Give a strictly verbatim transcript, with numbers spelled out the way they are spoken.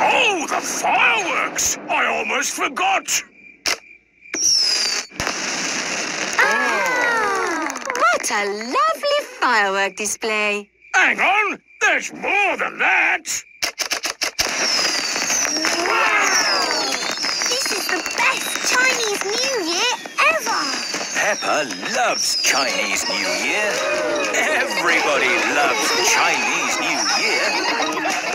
Oh, the fireworks! I almost forgot. Ah, what a lovely firework display. Hang on, there's more than that. Wow! This is the best Chinese New Year ever. Peppa loves Chinese New Year. Everybody loves Chinese New Year.